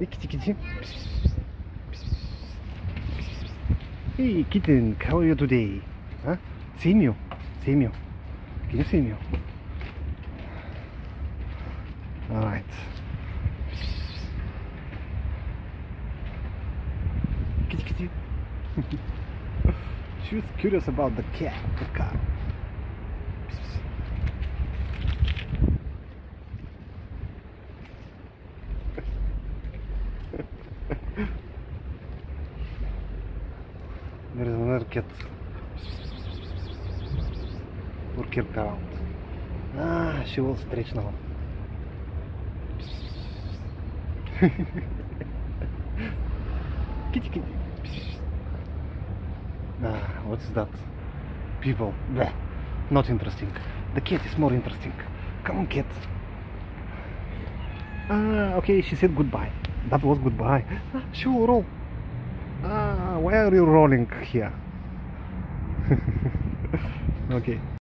Hey, kitty, kitty. Hey, kitten, how are you today? Huh? Same you. Same you. Can you see me? Alright. Kitty, kitty. She was curious about the cat, the car. There is another cat working around. Ah, she will stretch now. Kitty, kitty. Ah, what's that? People. Bleh. Not interesting. The cat is more interesting. Come on, cat. Ah, okay, she said goodbye. That was goodbye. Ah, she will roll. Ah, why are you rolling here? Okay.